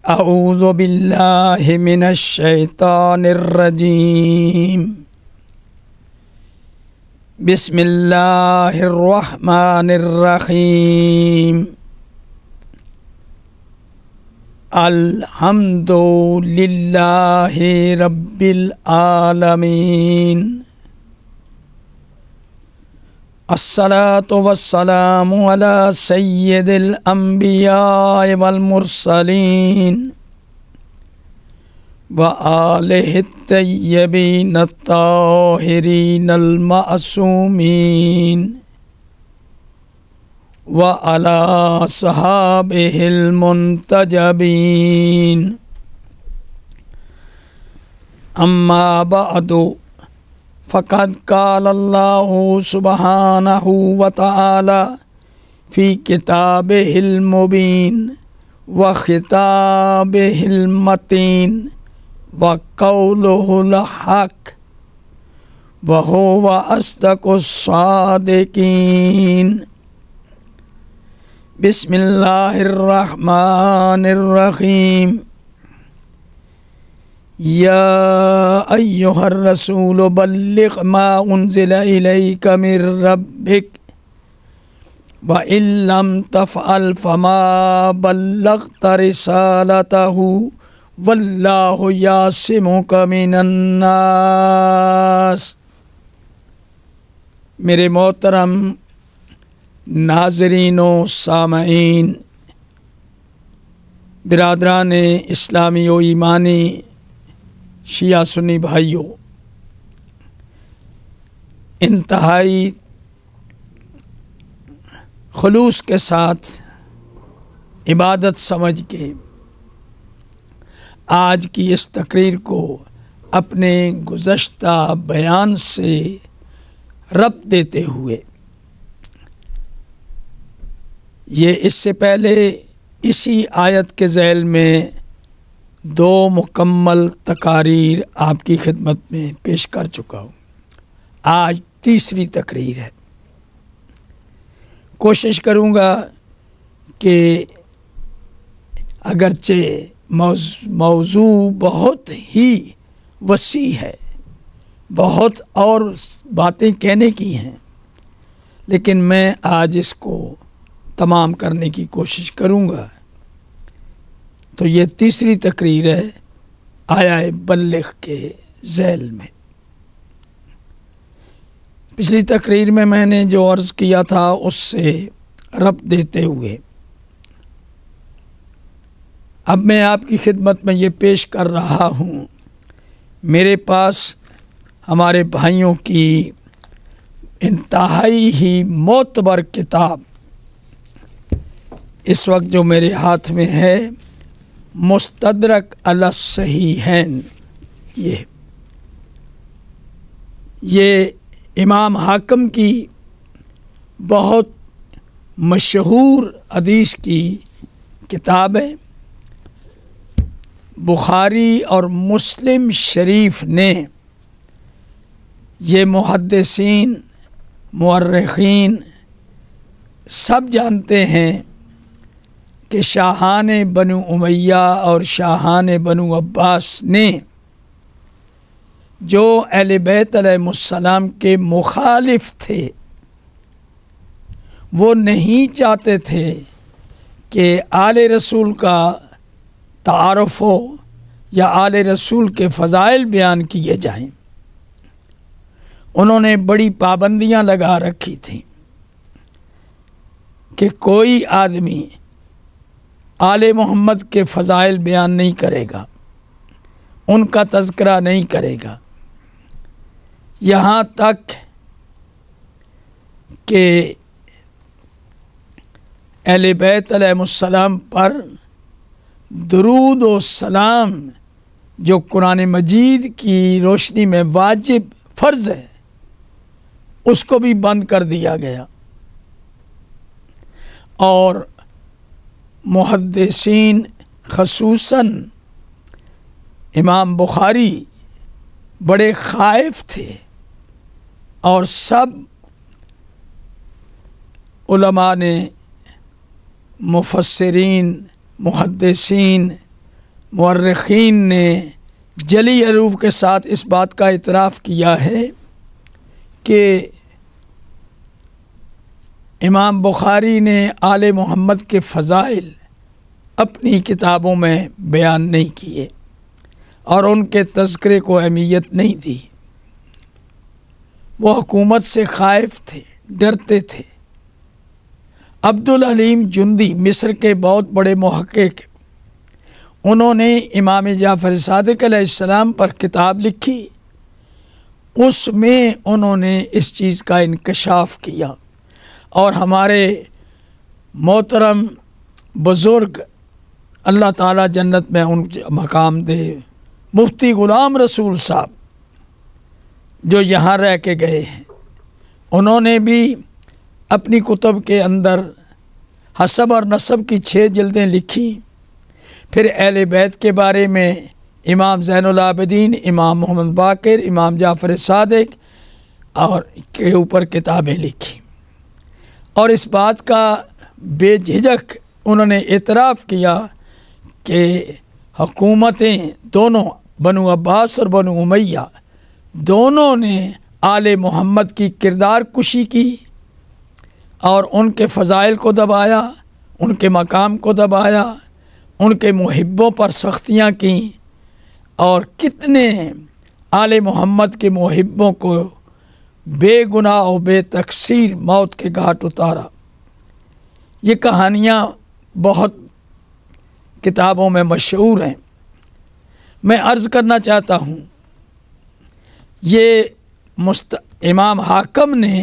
अऊज़ु बिल्लाहि मिनश शैतानिर रजीम। बिस्मिल्लाहिर रहमानिर रहीम। अल्हम्दुलिल्लाहि रब्बिल आलमीन। अस्सलातु वस्सलामु अला सय्यिदिल अंबिया वल मुरसलीन व आलिहि तय्यबीन ताहिरीन अल मासूमीन व अला सहाबिहिल मुंतजबीन। अम्मा बअदु फ़क़द क़ाल अल्लाहु सुब्हानहु व तआला फ़ी किताबिहिल मुबीन व ख़िताबिहिल मतीन व क़ौलुहुल हक़ व हुवा अस्दक़ुस सादिक़ीन। बिस्मिल्लाहिर रहमानिर रहीम। या अय्युहर रसूल बल्लिग़ मा उन्ज़िला इलैका मिर रब्बिक व इल्लम तफ़अल फ़मा बल्लग़्ता रिसालतहु वल्लाहु यासिमुका मिनन्नास। मेरे मोहतरम नाज़रीनो सामईन, बिरादरान इस्लामी व ईमानी शिया सुन्नी भाइयों, इंतहाई खुलूस के साथ इबादत समझ के आज की इस तकरीर को अपने गुज़श्ता बयान से रब्त देते हुए, ये इससे पहले इसी आयत के ज़ैल में 2 मुकम्मल तकारीर आपकी खिदमत में पेश कर चुका हूँ। आज तीसरी तकरीर है। कोशिश करूँगा कि अगरचे मौजू बहुत ही वसी है, बहुत और बातें कहने की हैं, लेकिन मैं आज इसको तमाम करने की कोशिश करूँगा। तो ये तीसरी तकरीर है आया बल्लिग़ के ज़ैल में। पिछली तकरीर में मैंने जो अर्ज़ किया था उससे रब्त देते हुए अब मैं आपकी खिदमत में ये पेश कर रहा हूँ। मेरे पास हमारे भाइयों की इंतहाई ही मोतबर किताब इस वक्त जो मेरे हाथ में है, मुस्तदरक अला सहीहैन। ये इमाम हाकिम की बहुत मशहूर हदीस की किताब है। बुखारी और मुस्लिम शरीफ ने ये मुहद्दिसीन मुअर्रिखीन सब जानते हैं कि शाहान बनु उमैया और शाहान बनु अब्बास ने जो अहले बैत अलैहिमुस्सलाम के मुखालिफ थे, वो नहीं चाहते थे कि आले रसूल का तारुफ हो या आले रसूल के फ़ज़ाइल बयान किए जाएं। उन्होंने बड़ी पाबंदियां लगा रखी थीं कि कोई आदमी आले मोहम्मद के फ़ज़ाइल बयान नहीं करेगा, उनका तज़किरा नहीं करेगा, यहाँ तक कि अहले बैत अलैहिमुस्सलाम पर दुरूद व सलाम जो कुरान मजीद की रोशनी में वाजिब फ़र्ज़ है, उसको भी बंद कर दिया गया। और मुहद्दिसीन ख़ुसूसन इमाम बुखारी बड़े ख़ाइफ थे और सब उलमा ने मुफस्सिरीन मुहद्दिसीन मुअर्रिखीन ने जली हरूफ के साथ इस बात का इतराफ़ किया है कि इमाम बुखारी ने आले मोहम्मद के फ़ज़ाइल अपनी किताबों में बयान नहीं किए और उनके तज़किरे को अहमियत नहीं दी। वो हुकूमत से ख़ाइफ थे, डरते थे। अब्दुल हलीम जुंदी मिस्र के बहुत बड़े मुहक्किक, उन्होंने इमाम जाफ़र सादिक़ अलैहिस्सलाम पर किताब लिखी। उसमें उन्होंने इस चीज़ का इंकशाफ किया और हमारे मोहतरम बुज़ुर्ग अल्लाह ताला जन्नत में उन मकाम दे, मुफ्ती ग़ुलाम रसूल साहब जो यहाँ रह के गए हैं, उन्होंने भी अपनी कुतुब के अंदर हसब और नसब की 6 जिल्दें लिखी। फिर अहले बैत के बारे में इमाम ज़ैनुल आबिदीन, इमाम मोहम्मद बाक़िर, इमाम जाफ़र सादिक़ और के ऊपर किताबें लिखी और इस बात का बेझिझक उन्होंने इतराफ़ किया कि हुकूमतें दोनों बनु अब्बास और बनु उमैया दोनों ने आले मोहम्मद की किरदार कुशी की और उनके फ़ज़ाइल को दबाया, उनके मकाम को दबाया, उनके मुहिब्बों पर सख्तियाँ की और कितने आले मोहम्मद के मुहिब्बों को बेगुनाह और बेतकसीर मौत के घाट उतारा। ये कहानियाँ बहुत किताबों में मशहूर हैं। मैं अर्ज़ करना चाहता हूँ, ये इमाम हाकम ने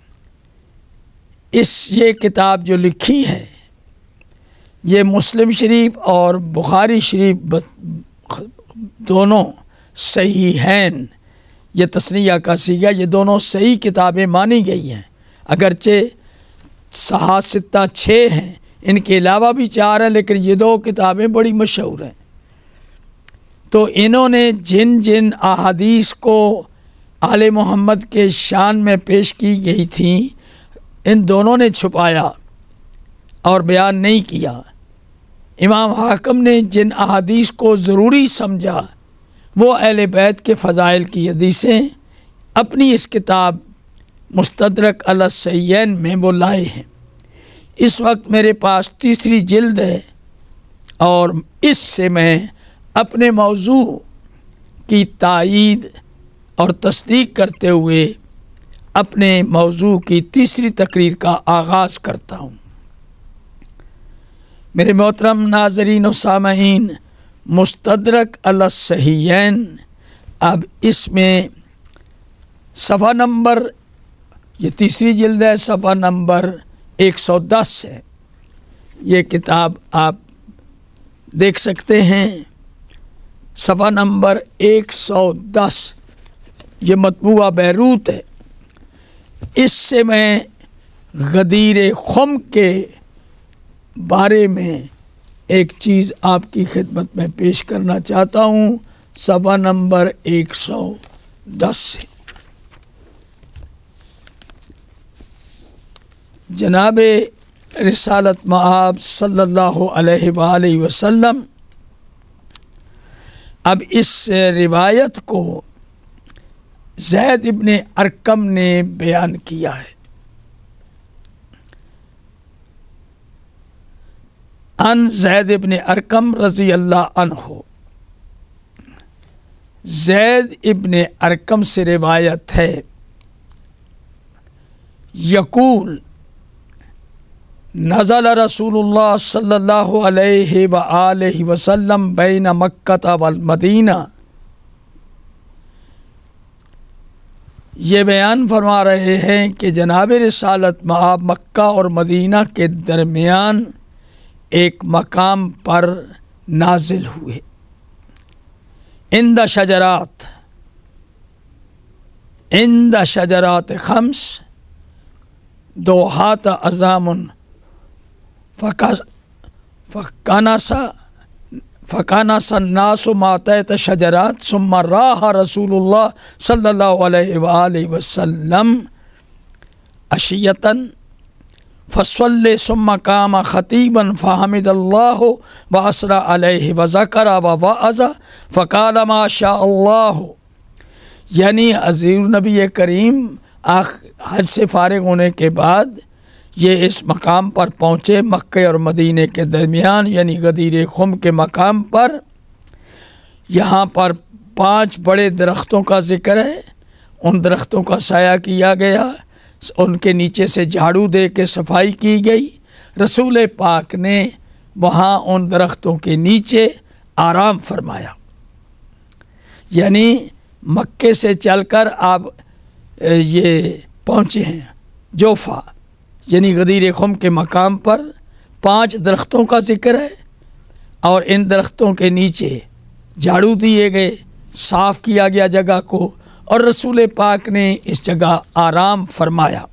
ये किताब जो लिखी है, ये मुस्लिम शरीफ और बुखारी शरीफ दोनों सहीहैन, ये तस्नीया का सीगा, ये दोनों सही किताबें मानी गई हैं। अगरचे सित्ता 6 हैं, इनके अलावा भी 4 हैं, लेकिन ये 2 किताबें बड़ी मशहूर हैं। तो इन्होंने जिन जिन अहादीस को आले मोहम्मद के शान में पेश की गई थी, इन दोनों ने छुपाया और बयान नहीं किया। इमाम हाकम ने जिन अहादीस को ज़रूरी समझा, वो अहले बैत के फ़ज़ाइल की हदीसें अपनी इस किताब मुस्तदरक अला सहीहैन में वो लाए हैं। इस वक्त मेरे पास 3री जिल्द है और इससे मैं अपने मौजू की तायीद और तस्दीक करते हुए अपने मौजू की 3री तकरीर का आगाज़ करता हूँ। मेरे मोहतरम नाज़रीन व सामईन, मुस्तदरक अला सहीहैन, अब इसमें सफ़ा नंबर, ये 3री जिल्द है, सफ़ा नंबर 110 है। ये किताब आप देख सकते हैं, सफ़ा नंबर 110, ये मतबूआ बैरूत है। इससे मैं गदीर खुम के बारे में एक चीज़ आपकी खिदमत में पेश करना चाहता हूँ, सफ़ा नंबर 110 से। जनाब रिसालत मआब सल्लल्लाहु अलैहि वसल्लम अब इस रिवायत को ज़ैद इब्ने अरकम ने बयान किया है। अन ज़ैद इब्ने अरकम रज़ी अल्लाह अन्हु, ज़ैद इब्ने अरकम से रिवायत है, यकूल नज़ल रसूलुल्लाह सल्लल्लाहु अलैहि व आलिहि वसल्लम बैन मक्का वल मदीना। ये बयान फरमा रहे हैं कि जनाब रिसालत मआब मक्का और मदीना के दरमियान एक मकाम पर नाजिल हुए। इंद शजरात खम्स दो हाथ अज़ामुन फ़कानासा नासु मातहत शजरात सुम्मा राहा रसूलुल्लाह सल्लल्लाहु अलैहि वसल्लम अशियतन फस्वल्ले सुम्मा कामा खतीबन फ़हमिदल्लाह व असरा अलैहि व ज़करा व वअज़ा फ़क़ाल मा शा अल्लाह। यानी हज़ूर नबी करीम हज से फ़ारिग होने के बाद ये इस मकाम पर पहुँचे, मक्के और मदीने के दरमियान यानी गदीर खुम के मकाम पर। यहाँ पर 5 बड़े दरख्तों का ज़िक्र है। उन दरख्तों का साया किया गया, उनके नीचे से झाड़ू दे के सफाई की गई। रसूल पाक ने वहाँ उन दरख्तों के नीचे आराम फरमाया। यानी मक्के से चलकर आप ये पहुँचे हैं जोफ़ा यानी गदीर खुम के मकाम पर। 5 दरख्तों का ज़िक्र है और इन दरख्तों के नीचे झाड़ू दिए गए, साफ़ किया गया जगह को, और रसूल पाक ने इस जगह आराम फरमाया।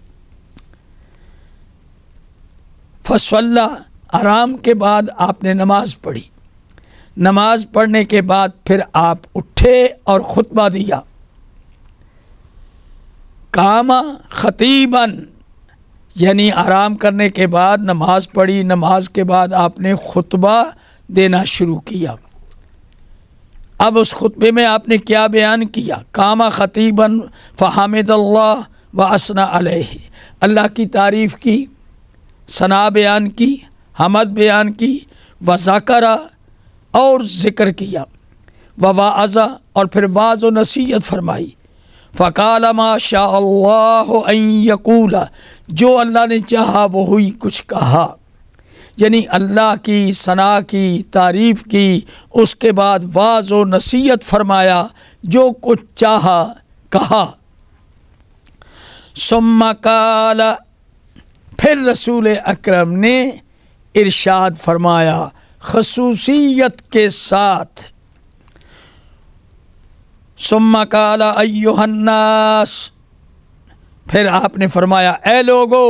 फस्वल्ला, आराम के बाद आपने नमाज़ पढ़ी। नमाज़ पढ़ने के बाद फिर आप उठे और खुतबा दिया। कामा खतीबन यानी आराम करने के बाद नमाज़ पढ़ी, नमाज के बाद आपने खुतबा देना शुरू किया। अब उस खुतबे में आपने क्या बयान किया? कामा खतीबन फ़हमिदल्लाह व असना अलैहि, अल्लाह की तारीफ़ की, सना बयान की, हमद बयान की, व ज़करा और ज़िक्र किया, व वअज़ा और फिर वाज़ व नसीहत फरमाई। फ़क़ाल मा शा अल्लाह अन यक़ूला, जो अल्लाह ने चाहा वो हुई कुछ कहा। यानी अल्लाह की सना की, तारीफ़ की, उसके बाद वाज़ व नसीहत फरमाया, जो कुछ चाहा कहा। सुम्मा काला, फिर रसूल अकरम ने इरशाद फरमाया ख़ुसूसियत के साथ। सुम्मा काला अय्युहन्नास, फिर आपने फरमाया ए लोगो,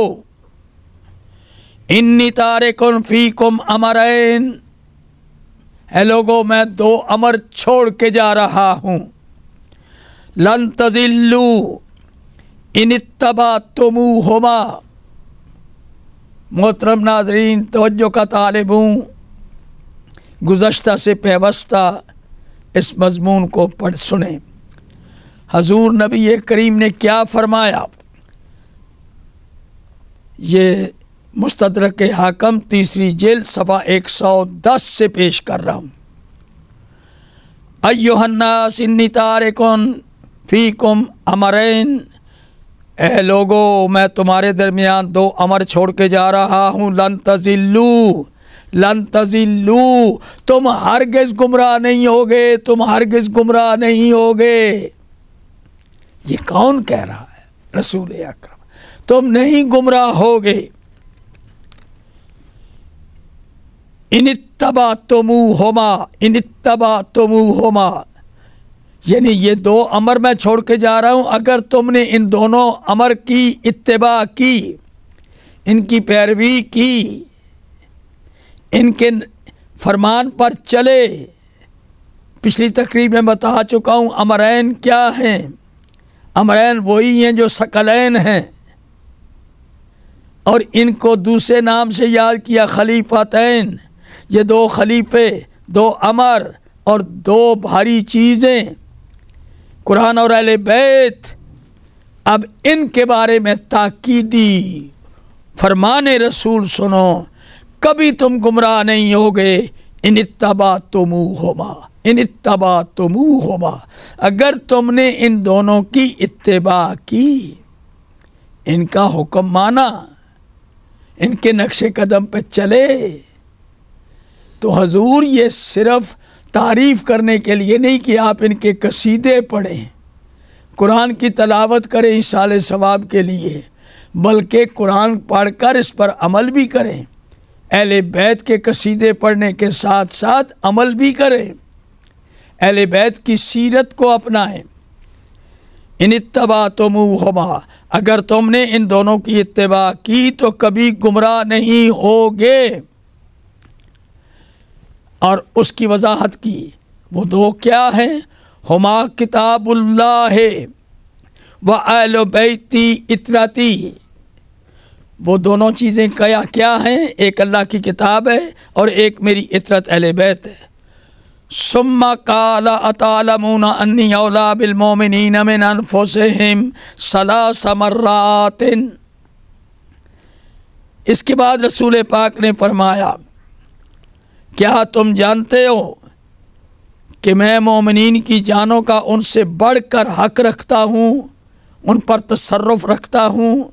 इन्नी तारिकुन फ़ीकुम अमरैन, ए लोगो मैं 2 अमर छोड़ के जा रहा हूँ। लन तज़िल्लू इन इत्तबअतुमूहुमा, मोहतरम नाज़रीन तवज्जो का तालिब हूँ, गुज़श्ता से पेवस्ता इस मज़मून को पढ़ सुने। हजूर नबी करीम ने क्या फरमाया, ये मुस्तदरक हाकम 3री जिल्द सफ़ा 110 से पेश कर रहा हूँ। अय्युहन्नास इन्नी तारिकुन फ़ीकुम अमरैन, ए लोगो मैं तुम्हारे दरमियान 2 अमर छोड़ के जा रहा हूँ। लन तज़िल्लू, लन तज़िल्लू, तुम हरगिज़ गुमराह नहीं होगे, तुम हरगिज़ गुमराह नहीं होगे। ये कौन कह रहा है? रसूल अकरम, तुम नहीं गुमराह होगे। इनित्तबअतुमूहुमा, इनित्तबअतुमूहुमा, यानी ये 2 अमर मैं छोड़ के जा रहा हूँ, अगर तुमने इन दोनों अमर की इत्तिबा की, इनकी पैरवी की, इनके फरमान पर चले। पिछली तकरीर में बता चुका हूँ अमरैन क्या हैं। अमरैन वही हैं जो सकलैन हैं, और इनको दूसरे नाम से याद किया खलीफतैन। ये 2 खलीफे, 2 अमर और 2 भारी चीज़ें, कुरान और अहले बैत। अब इनके बारे में ताकीदी फरमाने रसूल सुनो, कभी तुम गुमराह नहीं होगे। इनित्तबअतुमूहुमा, इनित्तबअतुमूहुमा, अगर तुमने इन दोनों की इत्तिबा की, इनका हुक्म माना, इनके नक्शे कदम पे चले। तो हजूर ये सिर्फ तारीफ़ करने के लिए नहीं कि आप इनके कसीदे पढ़ें, कुरान की तलावत करें इसाले सवाब के लिए, बल्कि कुरान पढ़कर इस पर अमल भी करें। अहले बैत के कसीदे पढ़ने के साथ साथ अमल भी करें, अहले बैत की सीरत को अपनाएं। इनित्तबअतुमूहुमा, अगर तुमने इन दोनों की इत्तिबा की तो कभी गुमराह नहीं होगे। और उसकी वजाहत की, वो 2 क्या हैं? हुमा किताबुल्लाह व अहले बैती इतरती, वो दोनों चीज़ें क्या क्या हैं? एक अल्लाह की किताब है और एक मेरी इतरत अहले बैत है। सुम्मा काला अतालमूना अन्नी औला बिल मोमिनीन मिन अनफुसिहिम सलास मर्रातिन। इसके बाद रसूल पाक ने फरमाया, क्या तुम जानते हो कि मैं मोमिनीन की जानों का उनसे बढ़कर हक रखता हूँ, उन पर तसर्रुफ़ रखता हूँ।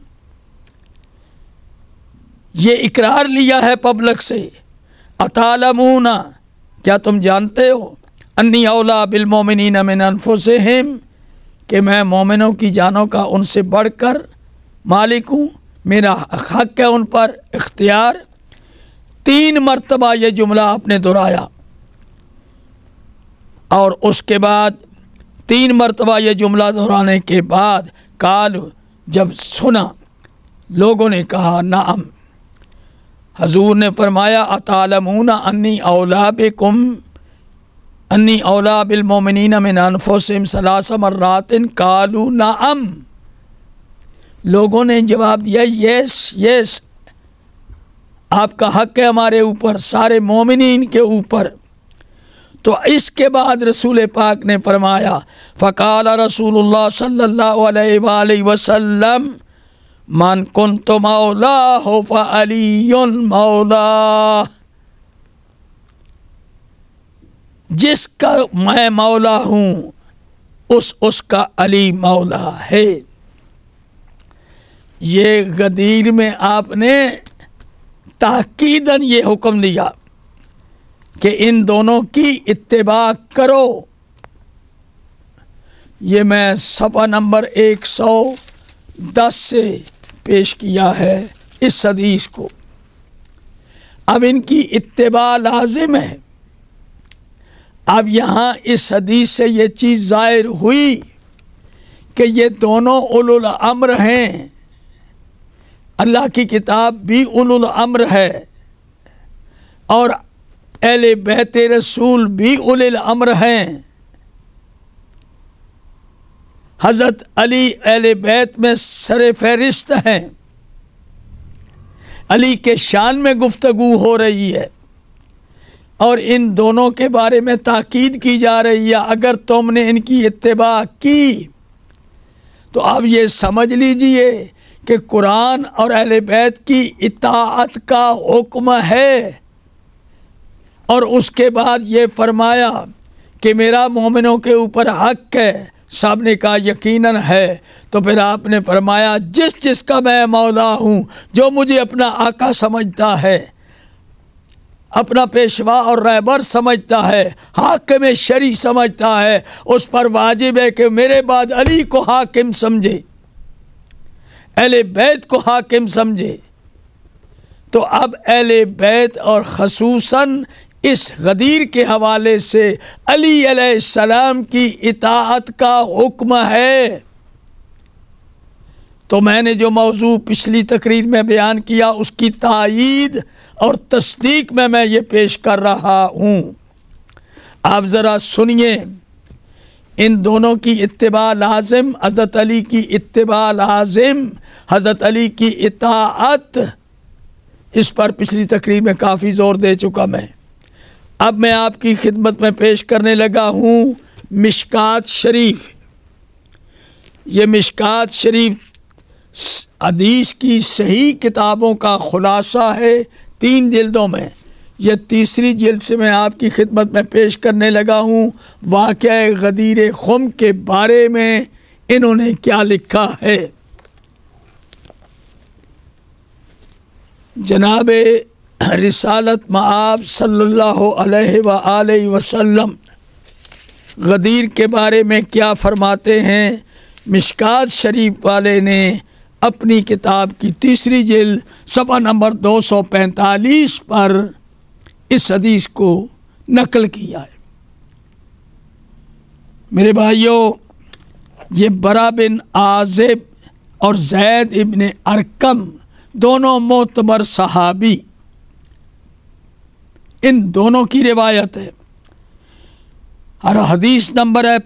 ये इकरार लिया है पब्लिक से। अतालमूना, क्या तुम जानते हो, अन्नी औला बिल मोमिनीन मिन अनफुसिहिम, कि मैं मोमिनों की जानों का उनसे बढ़कर मालिक हूँ, मेरा हक है उन पर, इख्तियार। 3 मरतबा ये जुमला आपने दोहराया और उसके बाद 3 मरतबा ये जुमला दोहराने के बाद काल जब सुना, लोगों ने कहा नाम। हजूर ने फरमाया अतालमूना अन्नी औला बिकुम अन्नी औला बिल मोमिनीन मिन अनफुसिहिम सलासा मर्रातिन कालू नाम। लोगों ने जवाब दिया यस यस, आपका हक है हमारे ऊपर, सारे मोमिनीन के ऊपर। तो इसके बाद रसूल पाक ने फरमाया फ़क़ाल रसूलुल्लाह सल्लल्लाहु अलैहि वसल्लम मन कुन्तु मौलाहु फ़अलियुन मौला। जिसका मैं मौला हूँ उसका अली मौला है। ये गदीर में आपने ताकीदन ये हुक्म दिया कि इन दोनों की इत्तिबा करो। ये मैं सफ़ा नंबर 110 से पेश किया है इस हदीस को। अब इनकी इत्तिबा लाजिम है। अब यहाँ इस हदीस से ये चीज़ ज़ाहिर हुई कि ये दोनों उलुल अम्र हैं। अल्लाह की किताब भी उलुल अम्र है और अहले बैत रसूल भी उलुल अम्र हैं। हज़रत अली अहले बैत में सर फहरिस्त हैं। अली के शान में गुफ्तगू हो रही है और इन दोनों के बारे में ताकीद की जा रही है। अगर तुमने इनकी इत्तिबा की तो अब ये समझ लीजिए कि कुरान और अहले बैत की इताअत का हुक्म है। और उसके बाद ये फरमाया कि मेरा मोमिनों के ऊपर हक है। साहब ने कहा यकीनन है। तो फिर आपने फरमाया जिसका मैं मौला हूँ, जो मुझे अपना आका समझता है, अपना पेशवा और रहबर समझता है, हाकिम शरी समझता है, उस पर वाजिब है कि मेरे बाद अली को हाकिम समझे, अहले बैत को हाकिम समझे। तो अब अहले बैत और ख़ुसूसन इस गदीर के हवाले से अली अलैहिस्सलाम की इताअत का हुक्म है। तो मैंने जो मौजू पिछली तकरीर में बयान किया उसकी तायीद और तस्दीक में मैं ये पेश कर रहा हूँ। आप ज़रा सुनिए। इन दोनों की इत्तिबा लाजिम, हज़रत अली की इत्तिबा लाजिम, हज़रत अली की इताअत, इस पर पिछली तकरीर में काफ़ी ज़ोर दे चुका मैं। अब मैं आपकी खिदमत में पेश करने लगा हूँ मिशकात शरीफ। ये मिशकात शरीफ हदीस की सही किताबों का खुलासा है 3 जिल्दों में। यह तीसरी जिल्द से मैं आपकी खिदमत में पेश करने लगा हूँ वाक़या गदीर खुम के बारे में इन्होंने क्या लिखा है। जनाब रिसालत मआब सल्लल्लाहु अलैहि वसल्लम गदीर के बारे में क्या फ़रमाते हैं। मिशकात शरीफ वाले ने अपनी किताब की तीसरी जिल्द सफ़ा नंबर 245 पर इस हदीस को नकल किया है। मेरे भाइयों, ये बरा बिन आज़िब और ज़ैद इब्न अरकम दोनों मोतबर सहाबी, इन दोनों की रिवायत है। और हदीस नंबर है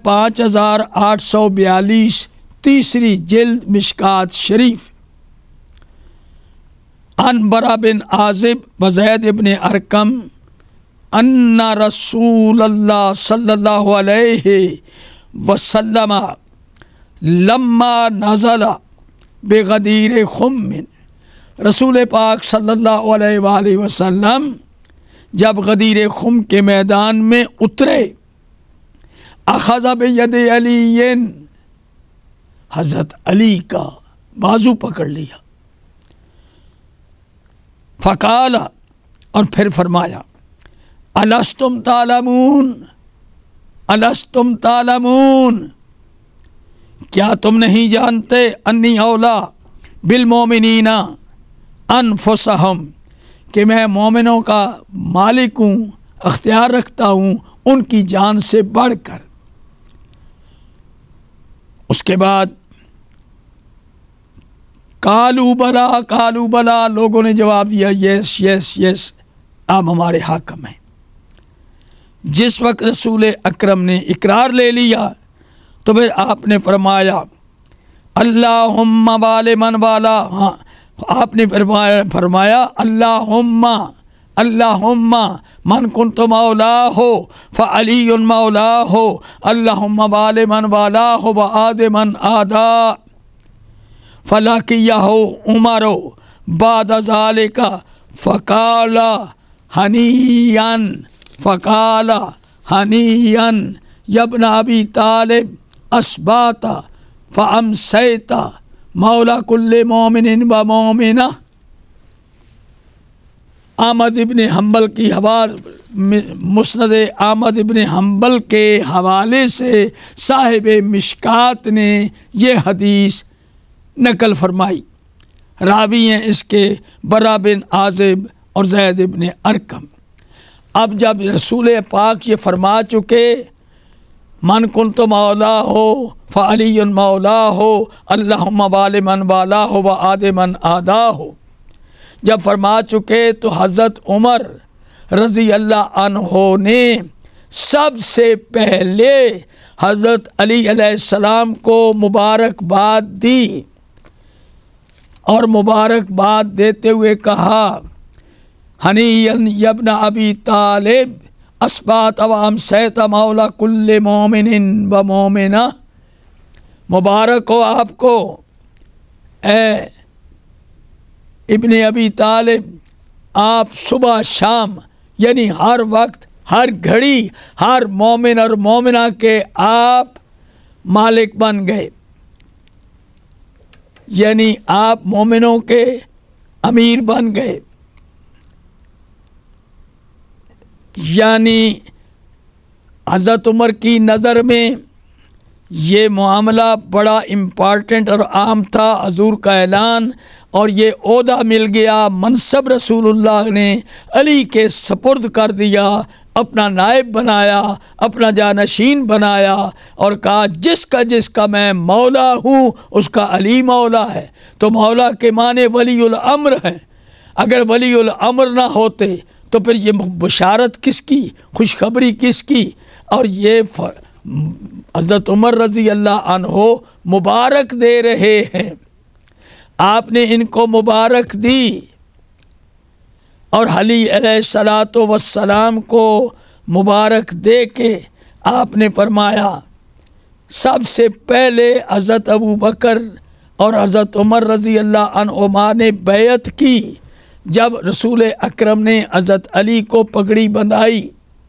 5842, तीसरी जिल्द मिशकात शरीफ। अन बरा बिन आजिब व ज़ैद इब्न अरकम अन्ना रसूलल्लाह सल्लल्लाहु अलैहि वसल्लम लम्मा नज़ला बेगदीर खुम्मिन, रसूल पाक सल्लल्लाहु अलैहि वसल्लम जब गदीर खुम के मैदान में उतरे, अख़ज़ बियद अलीयन, हज़रत अली का बाजू पकड़ लिया, फ़क़ाला, और फिर फरमाया, अलस्तुम तालमून, अलस्तुम तालमून, क्या तुम नहीं जानते, अन्नी औला बिल मोमिनीना अनफुसहुम, कि मैं मोमिनों का मालिक हूँ, अख्तियार रखता हूँ उनकी जान से बढ़कर। उसके बाद कालू बला, लोगों ने जवाब दिया, यस यस यस, आप हमारे हाकिम हैं। जिस वक्त रसूल अकरम ने इकरार ले लिया तो फिर आपने फरमाया, अल्लाहुम्मा वाले मन वाला, हाँ आपने फरमाया अल्लाहुम्मा, अल्लाहुम्मा मन कुन्तु मौला हो फ़अलीयुन मौला हो, अल्लाहुम्मा वाले मन वाला हो व आदे मन आदा, फलाकिया हो उमरो बाद ज़ालिका फ़क़ाला हनीयन, फ़क़ाला हनीयन यब्न अबी तालिब अस्बाता फ़अमसैता मौला कुल्ले मोमिनिन व मोमिना। अहमद इब्न हम्बल की मुस्नद अहमद इब्न हम्बल के हवाले से साहिब मिशकात ने ये हदीस नकल फरमाई। रावी हैं इसके बरा बिन आजिब और ज़ैद इब्न अरकम। अब जब रसूल पाक ये फरमा चुके, मन कुन्तु मौला हो फ़अलीयुन मौला हो, अल्लाहुम्मा वाले मन वाला हो व आदे मन आदा हो, जब फरमा चुके तो हज़रत उमर रज़ी अल्लाह अन्हो ने सबसे पहले हज़रत अली अलैहिस्सलाम को मुबारकबाद दी और मुबारकबाद देते हुए कहा, हनीयन यब्न अबी तालिब अस्बात अवाम सैत मौला कुल्ले मोमिनिन व मोमिना, मुबारक हो आपको ए इब्ने अबी तालिब, आप सुबह शाम यानी हर वक्त हर घड़ी हर मोमिन और मोमिना के आप मालिक बन गए, यानी आप मोमिनों के अमीर बन गए। यानी हज़रत उमर की नज़र में ये मामला बड़ा इम्पॉर्टेंट और आम था। हजूर का ऐलान और ये ओहदा मिल गया, मनसब रसूलुल्लाह ने अली के सपुर्द कर दिया, अपना नायब बनाया, अपना जानशीन बनाया और कहा जिसका जिसका मैं मौला हूँ उसका अली मौला है। तो मौला के माने वलीउल अम्र है। अगर वलीउल अम्र ना होते तो फिर ये बशारत किसकी, खुशखबरी किसकी। और ये हज़रत उमर रज़ी अल्लाह अन्हो मुबारक दे रहे हैं, आपने इनको मुबारक दी और अली अलैहिस्सलातो वस्सलाम को मुबारक दे के आपने फरमाया सबसे पहले हज़रत अबू बकर और हज़रत उमर रज़ी अल्लाह अन्हुमा ने बैअत की। जब रसूल अकरम ने हज़रत अली को पगड़ी बंधाई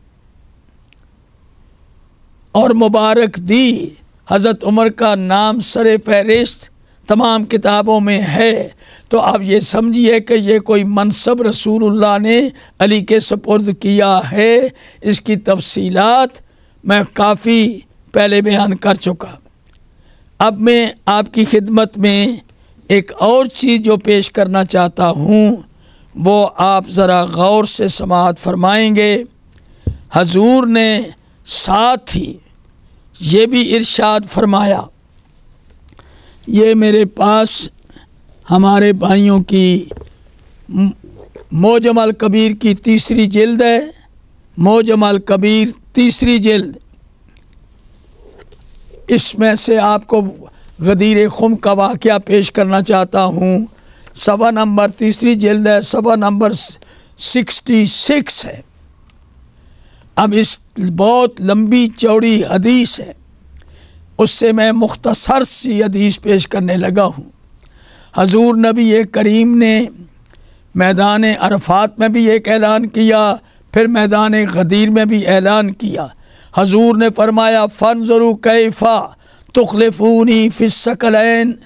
और मुबारक दी, हज़रत उमर का नाम सरे फहरिस्त तमाम किताबों में है। तो आप ये समझिए कि ये कोई मनसब रसूलुल्लाह ने अली के सपुर्द किया है। इसकी तफसीलात मैं काफ़ी पहले बयान कर चुका। अब मैं आपकी खिदमत में एक और चीज़ जो पेश करना चाहता हूँ वो आप ज़रा गौर से समाअत फरमाएंगे। हजूर ने साथ ही ये भी इरशाद फरमाया, ये मेरे पास हमारे भाइयों की मोजम अल कबीर की तीसरी जिल्द है, मोजम अल कबीर तीसरी जिल्द। इसमें से आपको गदीर खुम का वाक़या पेश करना चाहता हूँ। सफ़ा नंबर, तीसरी जिल्द है, सफ़ा नंबर 66 है। अब इस बहुत लंबी चौड़ी हदीस है, उससे मैं मुख्तसर सी हदीस पेश करने लगा हूँ। हजूर नबी करीम ने मैदान अरफात में भी एक ऐलान किया, फिर मैदान गदीर में भी ऐलान किया। हजूर ने फरमाया फ़न्ज़ुरू कैफ़ा तुख़लिफ़ूनी फ़िस्सक़लैन,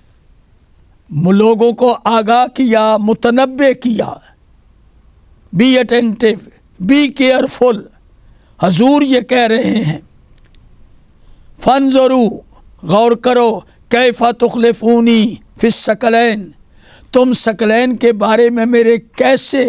लोगों को आगाह किया, मुतनब्बे किया, बी अटेंटिव, बी केयरफुल। हजूर ये कह रहे हैं फ़न्ज़ुरू, गौर करो, कैफ़ा तुख़लिफ़ूनी फ़िस्सक़लैन, तुम सकलैन के बारे में मेरे कैसे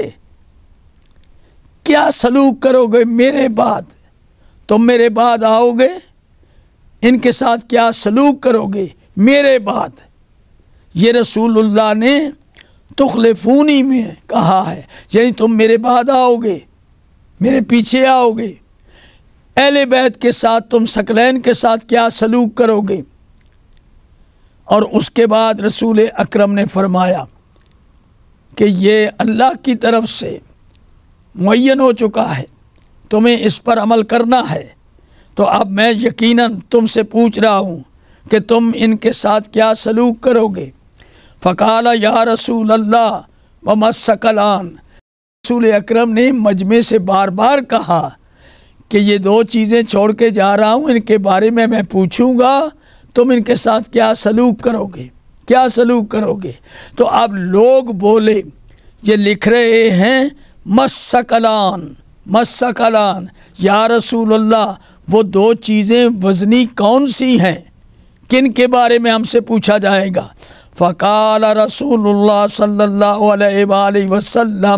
क्या सलूक करोगे मेरे बाद, तुम मेरे बाद आओगे, इनके साथ क्या सलूक करोगे मेरे बाद। ये रसूलुल्लाह ने तुख़लिफ़ूनी में कहा है, यानी तुम मेरे बाद आओगे, मेरे पीछे आओगे, अहले बैत के साथ तुम सकलैन के साथ क्या सलूक करोगे। और उसके बाद रसूल अकरम ने फरमाया कि ये अल्लाह की तरफ से मुअय्यन हो चुका है, तुम्हें इस पर अमल करना है। तो अब मैं यकीनन तुमसे पूछ रहा हूँ कि तुम इनके साथ क्या सलूक करोगे। फ़क़ाला या रसूल अल्लाह व मस्सकलान, रसूल अकरम ने मजमे से बार बार कहा कि ये दो चीज़ें छोड़ के जा रहा हूँ, इनके बारे में मैं पूछूँगा, तुम इनके साथ क्या सलूक करोगे, क्या सलूक करोगे। तो अब लोग बोले, ये लिख रहे हैं मस्सकलान, मस्सकलान, या रसूलल्लाह वो दो चीज़ें वज़नी कौन सी हैं, किन के बारे में हमसे पूछा जाएगा। फ़क़ाल रसूलुल्लाह सल्लल्लाहु अलैहि वसल्लम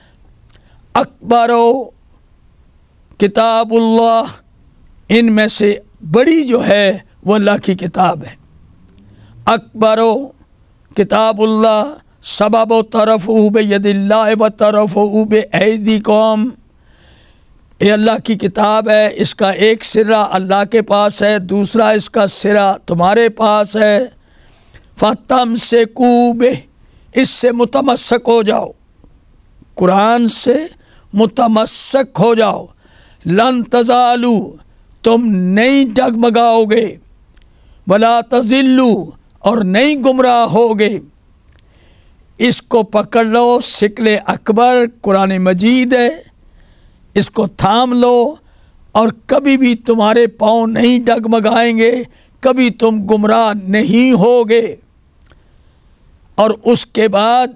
अकबरो किताबुल्लाह, इनमें से बड़ी जो है वो अल्लाह की किताब है। अकबरो किताबुल्लाह सबब तरफ़हु बियदिल्लाह व तरफ़हु बिअयदिकुम, ये अल्लाह की किताब है, इसका एक सिरा अल्लाह के पास है, दूसरा इसका सिरा तुम्हारे पास है। फ़तमसिकू बिह, इससे मुतमस्सक हो जाओ, कुरान से मुतमस्सक हो जाओ। लन तज़ालू, तुम नहीं डगमगाओगे, वला तज़िल्लू, और नहीं गुमराह होगे। इसको पकड़ लो, शिकले अकबर कुरान मजीद है, इसको थाम लो और कभी भी तुम्हारे पाँव नहीं डगमगाएंगे, कभी तुम गुमराह नहीं होगे। और उसके बाद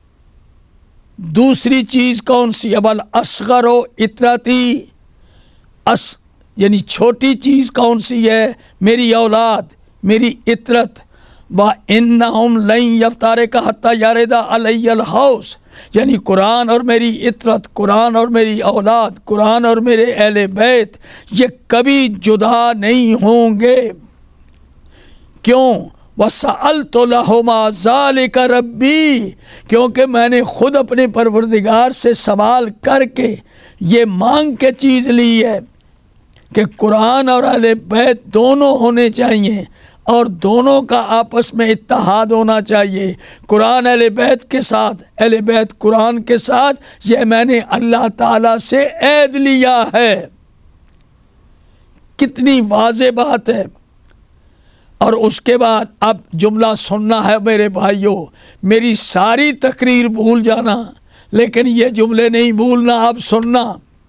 दूसरी चीज़ कौन सी, अवल असगरो इतरती, यानी छोटी चीज़ कौन सी है, मेरी औलाद, मेरी इतरत। व इन्नहुम लन यफ्तारिका हत्ता यारिदा अलैयल हौस, यानी कुरान और मेरी इतरत, कुरान और मेरी औलाद, कुरान और मेरे अहले बैत, ये कभी जुदा नहीं होंगे। क्यों? वसअलतु लहुमा ज़ालिका रब्बी, क्योंकि मैंने ख़ुद अपने परवरदिगार से सवाल करके ये मांग के चीज़ ली है कि कुरान और अहले बैत दोनों होने चाहिए और दोनों का आपस में इत्तेहाद होना चाहिए। कुरान अहले बैत के साथ, अहले बैत कुरान के साथ, यह मैंने अल्लाह ताला से ऐद लिया है। कितनी वाज़ेह बात है। और उसके बाद अब जुमला सुनना है मेरे भाइयों, मेरी सारी तकरीर भूल जाना लेकिन ये जुमले नहीं भूलना, अब सुनना।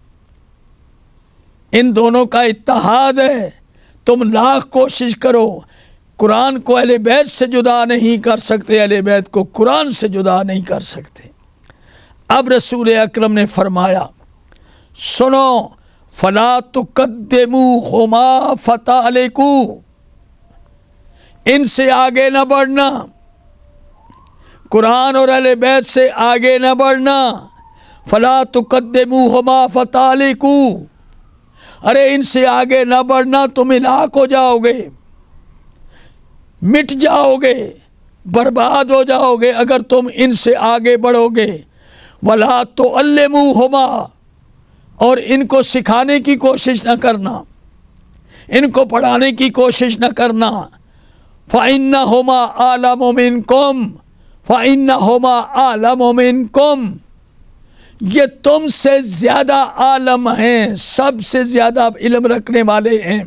इन दोनों का इत्तेहाद है, तुम लाख कोशिश करो, कुरान को अहले बैत से जुदा नहीं कर सकते, अहले बैत को कुरान से जुदा नहीं कर सकते। अब रसूल अकरम ने फरमाया, सुनो, फला तुक़द्दिमू हुमा फ़तालिकू, इनसे आगे न बढ़ना, कुरान और अहले बैत से आगे न बढ़ना। फला तुक़द्दिमू हुमा फ़तालिकू, अरे इनसे आगे न बढ़ना, तुम हिलाक हो जाओगे, मिट जाओगे, बर्बाद हो जाओगे अगर तुम इनसे आगे बढ़ोगे। वला तुअल्लिमूहुमा, और इनको सिखाने की कोशिश न करना, इनको पढ़ाने की कोशिश न करना। फ़इन्नहुमा आलमु मिनकुम फ़इन्नहुमा आलमु मिनकुम, ये तुमसे ज़्यादा आलम हैं, सबसे ज़्यादा इल्म रखने वाले हैं।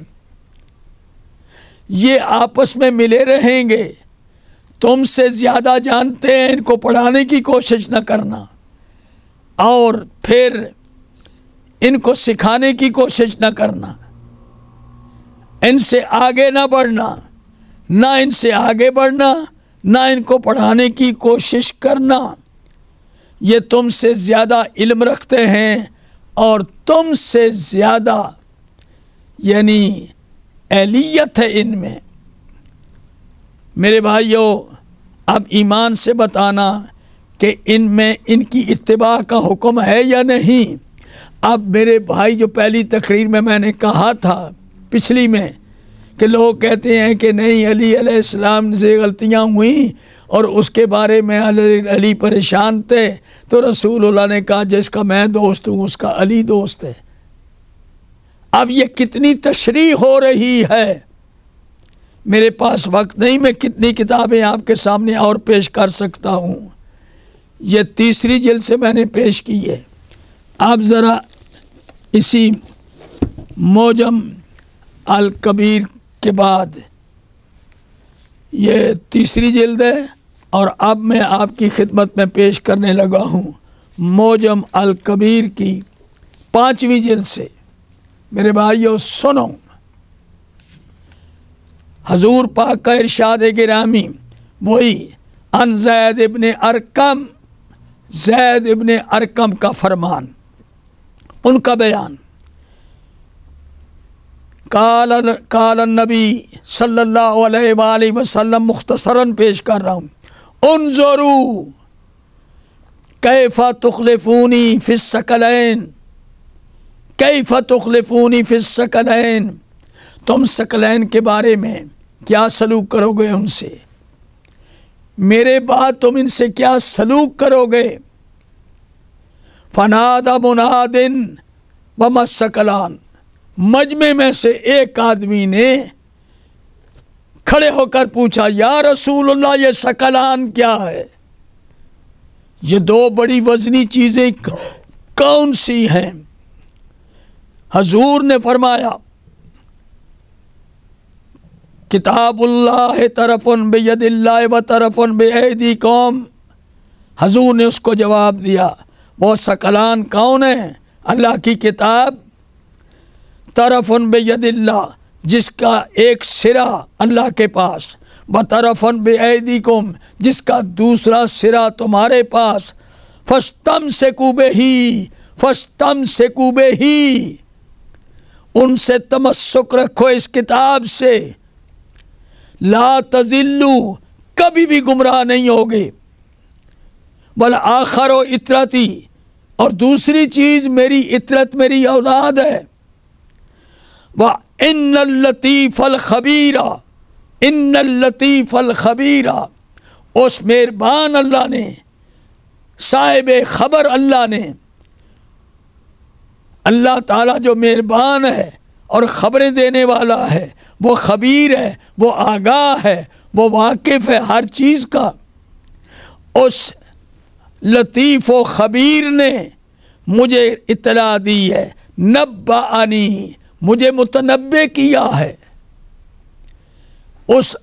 ये आपस में मिले रहेंगे, तुमसे ज़्यादा जानते हैं, इनको पढ़ाने की कोशिश न करना और फिर इनको सिखाने की कोशिश न करना, इनसे आगे ना बढ़ना, ना इनसे आगे बढ़ना, ना इनको पढ़ाने की कोशिश करना। ये तुमसे ज़्यादा इल्म रखते हैं और तुमसे ज़्यादा यानी अहलियत है इनमें। मेरे भाइयों, अब ईमान से बताना कि इनमें इनकी इत्तिबा का हुक्म है या नहीं। अब मेरे भाई, जो पहली तकरीर में मैंने कहा था पिछली में कि लोग कहते हैं कि नहीं, अली अलैहिस्सलाम से गलतियां हुई और उसके बारे में अली परेशान थे, तो रसूलुल्लाह ने कहा जिसका मैं दोस्त हूँ उसका अली दोस्त है। अब ये कितनी तशरीह हो रही है, मेरे पास वक्त नहीं, मैं कितनी किताबें आपके सामने और पेश कर सकता हूँ। ये तीसरी जिल्द से मैंने पेश की है। आप ज़रा इसी मोजम अल कबीर के बाद ये तीसरी जिल्द है और अब मैं आपकी खिदमत में पेश करने लगा हूँ मोजम अल कबीर की 5वीं जिल्द से। मेरे भाइयों सुनो, हजूर पाक का इरशाद गिरामी वही अन ज़ैद इब्ने अरकम, ज़ैद इब्ने अरकम का फरमान, उनका बयान। काल नबी सल्लल्लाहु अलैहि वसल्लम, मुख्तसरन पेश कर रहा हूँ। उन्ज़ुरू कैफ़ा तुखलिफूनी फ़िस्सक़लैन, कैफ़ा तुखलिफूनी फ़िस्सक़लैन, तुम सकलैन के बारे में क्या सलूक करोगे उनसे, मेरे बाद तुम इनसे क्या सलूक करोगे। फ़नादा मुनादिन वमस्सक़लान, मजमे में से एक आदमी ने खड़े होकर पूछा, या रसूलुल्लाह ये सकलान क्या है, ये दो बड़ी वज़नी चीज़ें कौन सी हैं। हजूर ने फरमाया, किताबुल्लाह तरफ़ुन बियदिल्लाह व तरफ़ुन बिअयदीकुम। हजूर ने उसको जवाब दिया, वो सकलान कौन है, अल्लाह की किताब, तरफ़ुन बियदिल्लाह, जिसका एक सिरा अल्लाह के पास, व तरफ़ुन बिअयदीकुम, जिसका दूसरा सिरा तुम्हारे पास। फस्तमसिकू बिही, फस्तमसिकू बिही, उनसे तमस्सुक रखो इस किताब से। ला तज़िल्लू, कभी भी गुमराह नहीं होगे। वल आखरो इतरती, और दूसरी चीज़ मेरी इतरत, मेरी औलाद है। व इन्नल लतीफ़ल खबीरा, इन्नल लतीफ़ल खबीरा, उस मेहरबान अल्लाह ने, साहिब खबर अल्लाह ने, अल्लाह ताला जो मेहरबान है और ख़बरें देने वाला है, वो खबीर है, वो आगाह है, वो वाकिफ़ है हर चीज़ का। उस लतीफ़ व खबीर ने मुझे इत्तला दी है, नब्बानी, मुझे मुतनब्बे किया है। उस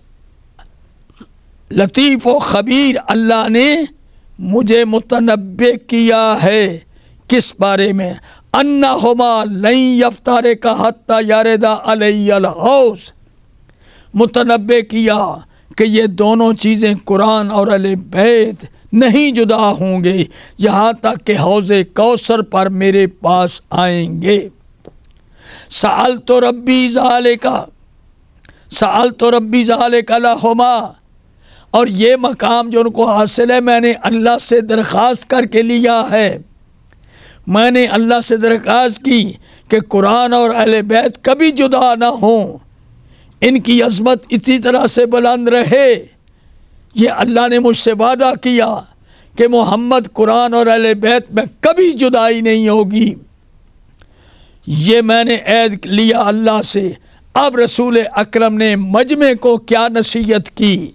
लतीफ़ व खबीर अल्लाह ने मुझे मुतनब्बे किया है, किस बारे में, अन्नहुमा लन यफ्तारिका हत्ता यरदा अलैयल हौज़, मुतनब्बे किया कि ये दोनों चीज़ें कुरान और अहले बैत नहीं जुदा होंगे यहाँ तक कि हौज़े कौसर पर मेरे पास आएंगे। सअल तो रब्बी ज़ालिका, सअल तो रब्बी ज़ालिका लहुमा, और ये मकाम जो उनको हासिल है मैंने अल्लाह से दरख्वास्त करके लिया है। मैंने अल्लाह से दरख्वास्त की कि कुरान और अहले बैत कभी जुदा ना हों, इनकी अज़मत इसी तरह से बुलंद रहे। ये अल्लाह ने मुझसे वादा किया कि मोहम्मद कुरान और अहले बैत में कभी जुदाई नहीं होगी। ये मैंने ऐद लिया अल्लाह से। अब रसूल अकरम ने मजमे को क्या नसीहत की,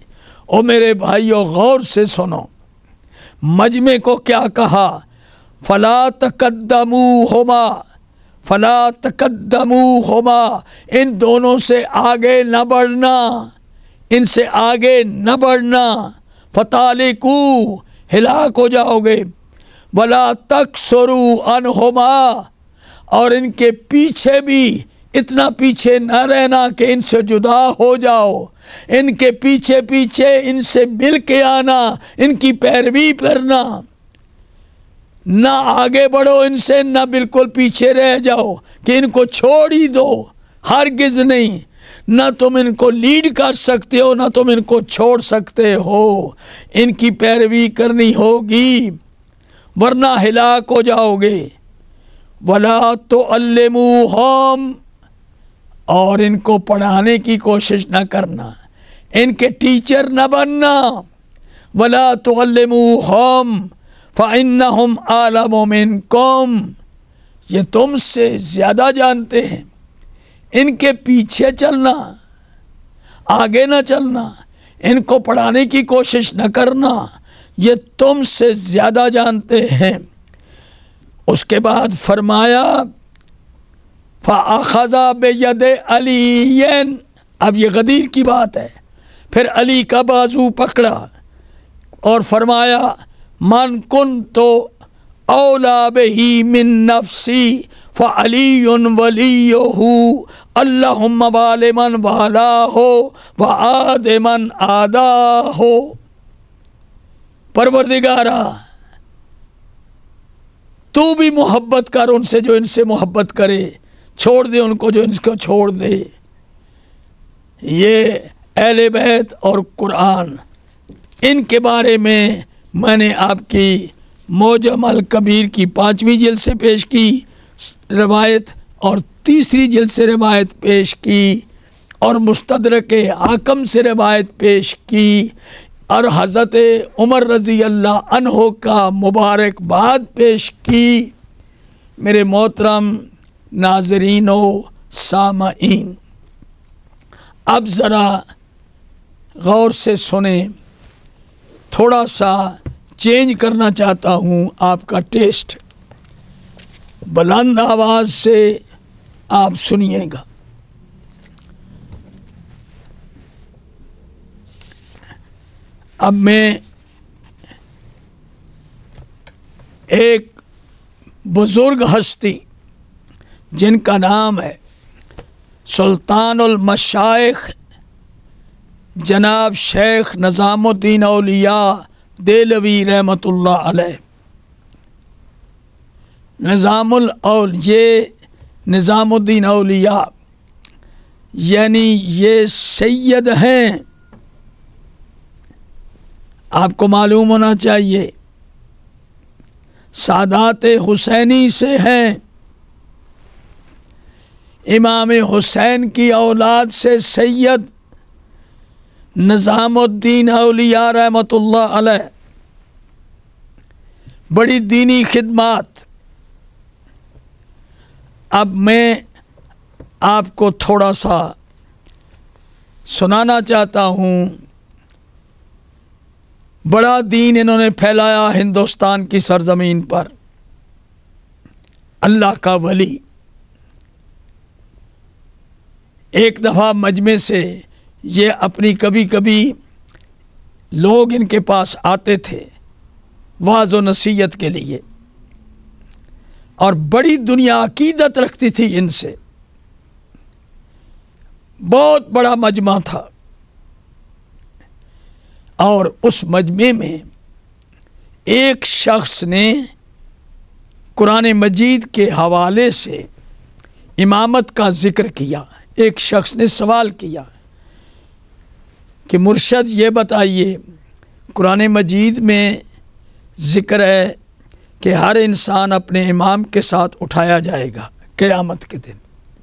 ओ मेरे भाइयों गौर से सुनो, मजमे को क्या कहा, फला तकद्दमूहुमा, फला तकद्दमूहुमा, इन दोनों से आगे न बढ़ना, इनसे आगे न बढ़ना, फतालिकू, हिलाक हो जाओगे, वला तकसुरू अनहुमा, और इनके पीछे भी इतना पीछे न रहना कि इनसे जुदा हो जाओ, इनके पीछे पीछे इनसे मिल के आना, इनकी पैरवी करना, ना आगे बढ़ो इनसे, ना बिल्कुल पीछे रह जाओ कि इनको छोड़ ही दो, हरगिज़ नहीं। ना तुम इनको लीड कर सकते हो, ना तुम इनको छोड़ सकते हो, इनकी पैरवी करनी होगी वरना हिलाक हो जाओगे। वला तो अल्लिमूहुम, और इनको पढ़ाने की कोशिश न करना, इनके टीचर न बनना। वला तो अल्लिमूहुम फ़इन्नहुम आलमु मिनकुम, ये तुमसे ज़्यादा जानते हैं। इनके पीछे चलना, आगे न चलना, इनको पढ़ाने की कोशिश न करना, ये तुमसे ज़्यादा जानते हैं। उसके बाद फरमाया फ़अख़ज़ा बियदि अलीयन, अब ये गदीर की बात है, फिर अली का बाजू पकड़ा और फरमाया मन कुन्तु औला बिही मिन नफ्सी फ़अलियुन वलियुहु अल्लाहुम्मा वालिमन वालाहो व आदिमन आदाहो। परवरदिगारा, तू भी मोहब्बत कर उनसे जो इनसे मोहब्बत करे, छोड़ दे उनको जो इनको छोड़ दे। ये अहले बैत और कुरान, इनके बारे में मैंने आपकी मोजम अल कबीर की 5वीं जिल्द से पेश की रवायत और 3री जिल्द से रवायत पेश की और मुस्तदरक हाकम से रवायत पेश की और हज़रत उमर रज़ी अल्लाह अन्हो का मुबारकबाद पेश की। मेरे मोहतरम नाज़रीनो सामईन, अब ज़रा गौर से सुने, थोड़ा सा चेंज करना चाहता हूँ आपका टेस्ट, बुलंद आवाज़ से आप सुनिएगा। अब मैं एक बुज़ुर्ग हस्ती जिनका नाम है सुल्तानुल मशाइख जनाब शेख निज़ामुद्दीन औलिया देलवी रहमतुल्लाह अलैह, निज़ामुद्दीन औलिया यानी ये सैयद हैं। आपको मालूम होना चाहिए सादात हुसैनी से हैं, इमाम हुसैन की औलाद से सैयद निज़ामुद्दीन औलिया रहमतुल्लाह अलैह, बड़ी दीनी खिदमत। अब मैं आपको थोड़ा सा सुनाना चाहता हूँ। बड़ा दीन इन्होंने फैलाया हिंदुस्तान की सरज़मीन पर, अल्लाह का वली। एक दफ़ा मजमे से ये अपनी कभी कभी लोग इनके पास आते थे वाज़ व नसीहत के लिए, और बड़ी दुनिया अकीदत रखती थी इनसे, बहुत बड़ा मजमा था। और उस मजमे में एक शख्स ने कुरान मजीद के हवाले से इमामत का ज़िक्र किया। एक शख्स ने सवाल किया कि मुर्शद ये बताइए, कुरान मजीद में ज़िक्र है कि हर इंसान अपने इमाम के साथ उठाया जाएगा क़यामत के दिन,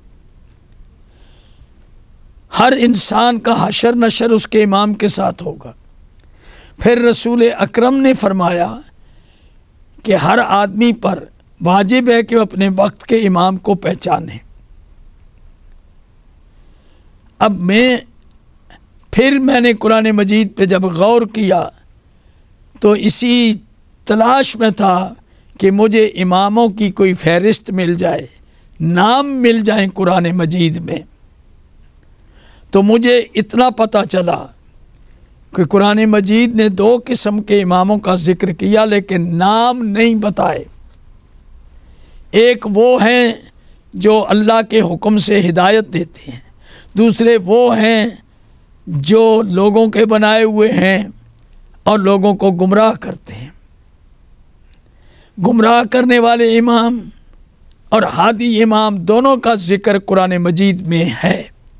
हर इंसान का हशर नशर उसके इमाम के साथ होगा। फिर रसूल अकरम ने फरमाया कि हर आदमी पर वाजिब है कि वह अपने वक्त के इमाम को पहचाने। अब मैं फिर मैंने कुरान मजीद पे जब गौर किया तो इसी तलाश में था कि मुझे इमामों की कोई फहरिस्त मिल जाए, नाम मिल जाए कुरान मजीद में। तो मुझे इतना पता चला कि कुरान मजीद ने 2 किस्म के इमामों का जिक्र किया लेकिन नाम नहीं बताए। एक वो हैं जो अल्लाह के हुक्म से हिदायत देते हैं, दूसरे वो हैं जो लोगों के बनाए हुए हैं और लोगों को गुमराह करते हैं। गुमराह करने वाले इमाम और हादी इमाम दोनों का जिक्र कुरान मजीद में है।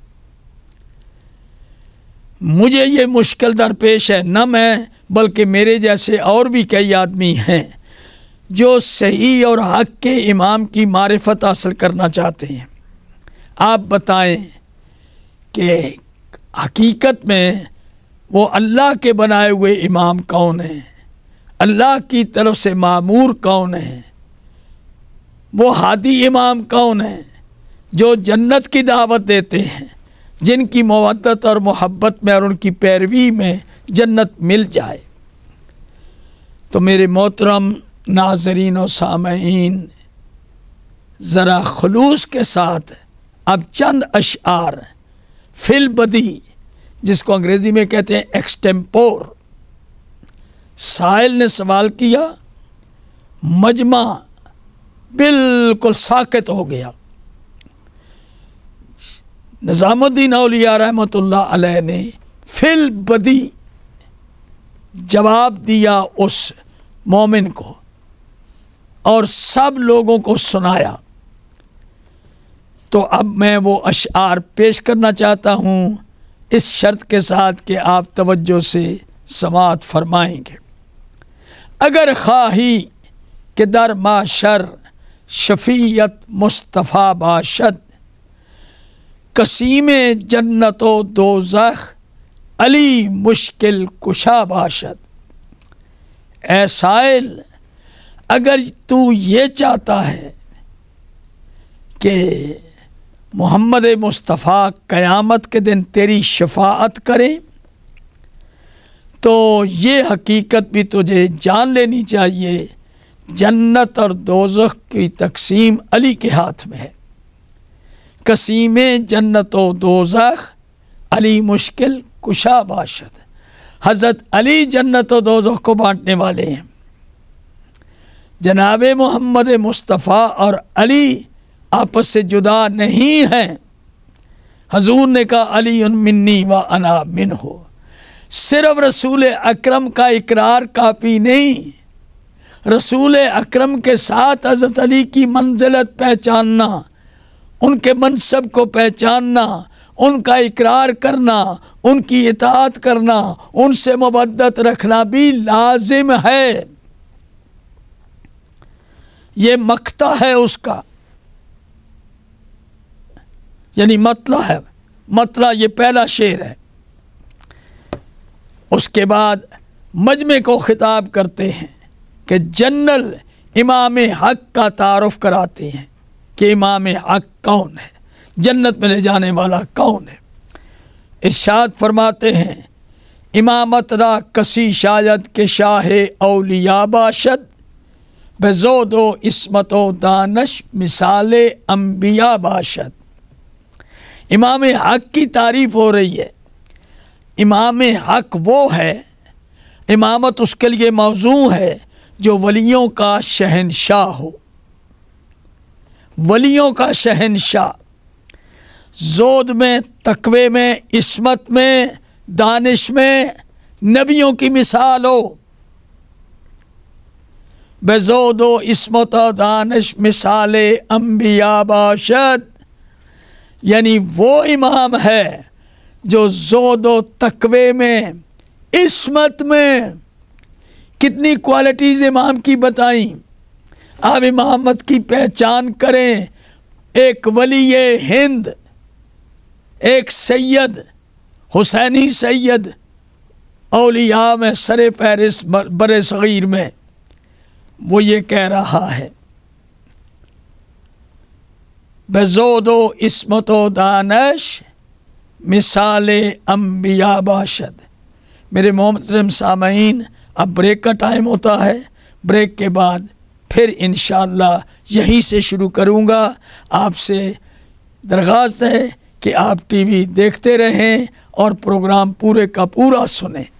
मुझे ये मुश्किल दरपेश है, न मैं बल्कि मेरे जैसे और भी कई आदमी हैं जो सही और हक के इमाम की मारिफत हासिल करना चाहते हैं। आप बताएं कि हकीकत में वो अल्लाह के बनाए हुए इमाम कौन हैं, अल्लाह की तरफ से मामूर कौन है, वो हादी इमाम कौन है जो जन्नत की दावत देते हैं, जिनकी मवद्दत और मोहब्बत में और उनकी पैरवी में जन्नत मिल जाए। तो मेरे मोहतरम नाज़रीन और सामईन, ज़रा खुलूस के साथ अब चंद अशआर फिल बदी, जिसको अंग्रेज़ी में कहते हैं एक्सटेम्पोर। साइल ने सवाल किया, मजमा बिल्कुल साकित हो गया। निज़ामुद्दीन औलिया रहमतुल्लाह अलैह ने फिल बदी जवाब दिया उस मोमिन को और सब लोगों को सुनाया। तो अब मैं वो अशआर पेश करना चाहता हूँ, इस शर्त के साथ कि आप तवज्जो से समाअत फरमाएंगे। अगर ख्वाही कि दर माशर शफ़ीयत मुस्तफ़ा बाशद, कसीम जन्नतो दोज़ख अली मुश्किल कुशा बाशद। ऐ साइल, अगर तू ये चाहता है कि मोहम्मद मुस्तफ़ा क़यामत के दिन तेरी शफाअत करें, तो ये हकीकत भी तुझे जान लेनी चाहिए, जन्नत और दोज़ख की तकसीम अली के हाथ में है। कसीम जन्नत व दोज़ख अली मुश्किल कुशा बाशद। हज़रत अली जन्नत व दोज़ख को बांटने वाले हैं। जनाब मोहम्मद मुस्तफ़ा और अली आपस से जुदा नहीं हैं। हजूर ने कहा अली मिन्नी व अना मिन्हु। सिर्फ रसूल अकरम का इकरार काफ़ी नहीं, रसूल अकरम के साथ हज़रत अली की मंजिलत पहचानना, उनके मनसब को पहचानना, उनका इकरार करना, उनकी इताअत करना, उनसे मवद्दत रखना भी लाजिम है। ये मक्ता है उसका, यानी मतला है। मतला ये पहला शेर है। उसके बाद मजमे को खिताब करते हैं कि जनरल इमाम हक का तारुफ कराते हैं कि इमाम हक कौन है, जन्नत में ले जाने वाला कौन है। इरशाद फरमाते हैं, इमामत रा कसी शायद के शाह औलिया बाशद, बेज़ोदो इस्मतो दानश मिसाले अम्बिया बाशद। इमाम हक की तारीफ़ हो रही है। इमाम हक वो है, इमामत उसके लिए मौजू है जो वलियों का शहनशाह हो, वलियों का शहनशाह, जोद में, तकवे में, इस्मत में, दानिश में नबियों की मिसाल हो। बेज़ोदो इस्मत दानिश मिसाले अम्बिया बाशद, यानी वो इमाम है जो जोदो तकवे में, इस्मत में, कितनी क्वालिटीज़ इमाम की बताई। आप इमामत की पहचान करें, एक वली हिंद, एक सैयद, हुसैनी सैयद औलिया में सरे फहरिस बरे सगीर में, वो ये कह रहा है, बेज़ोदो इस्मतो दानश मिसाल अम्बिया बाशद। मेरे मोहतरम सामईन, अब ब्रेक का टाइम होता है। ब्रेक के बाद फिर इंशाअल्लाह यहीं से शुरू करूँगा। आपसे दरख्वास्त है कि आप टीवी देखते रहें और प्रोग्राम पूरे का पूरा सुनें।